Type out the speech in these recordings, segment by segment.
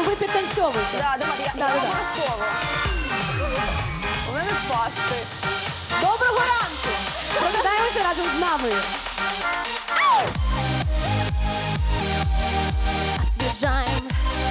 Ну ви підтанцьовуйте. Да, давай, я обов'язково. У мене пасти. Доброго ранку! Прокидаємося разом з нами. Освежаем.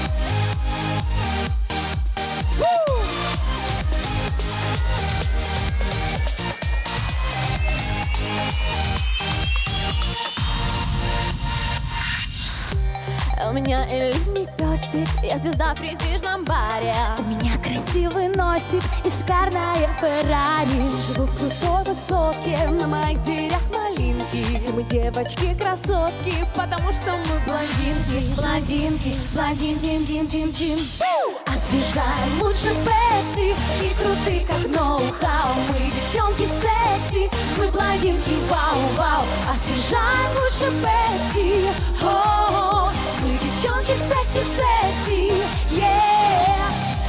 У меня элитный песик, я звезда в престижном баре. У меня красивый носик и шикарная Феррари. Живу в крутой высотке, на моих дверях малинки. Все мы девочки-красотки, потому что мы блондинки. Блондинки, блондин-дин-дин-дин-дин. Освежаем лучше Пепси и круты, как ноу-хау. Мы девчонки секси, мы блондинки, вау-вау. Освежаем лучше Пепси, о-о-о. Мы девчонки секси-секси, yeah.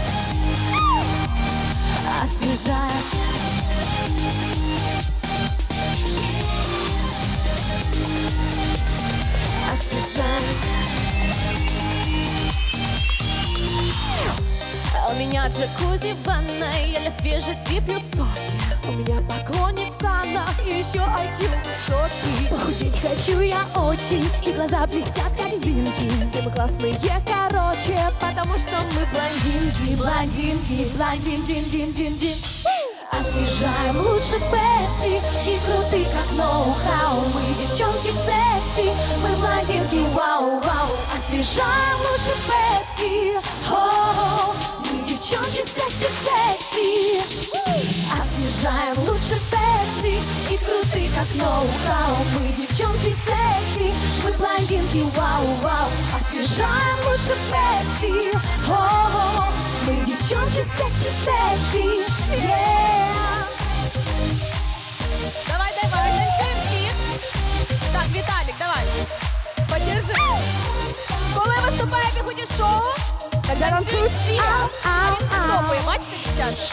Освежаем. Освежаем. У меня джакузи в ванной, я для свежести пью соки. У меня поклонник Тана и еще IQ высокий. Похудеть хочу я очень, и глаза блестят как дынки. Все мы классные, короче, потому что мы блондинки. Блондинки, блондин-дин-дин-дин-дин. Освежаем лучше Пепси и круты, как ноу-хау. Мы девчонки в секси, мы блондинки, вау-вау. Освежаем лучше Пепси, о-о-о. Мы девчонки секси-секси. Освежаем лучше Пепси и круты, как ноу-хау. Мы девчонки секси, мы блондинки, вау-вау. Освежаем лучше Пепси, о-о-о. Мы девчонки секси-секси, yeah. Давай, танцюємо всі. Так, Віталік, давай. Подержи. Коли виступає Бігуді шоу, Тогда танцюють всі. а він топає. Бачите, дівчата?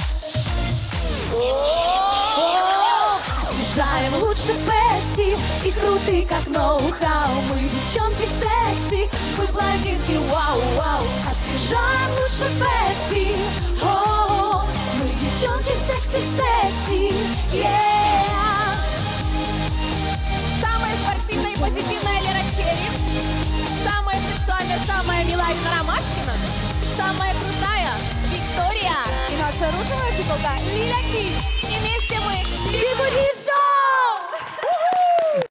Освежаем лучше Пепси и круты, как ноу-хау. Мы девчонки секси, мы блондинки, вау-вау. Освежаем лучше Пепси, о-о-о. Мы девчонки секси-секси, yeah. Самая спортивная и позитивная Лера Черри. Самая сексуальная, самая милая Инна Ромашкина. Самая крутая Виктория. І наша рухова фіколка Ліля Кіч. И вместе мы Бигуди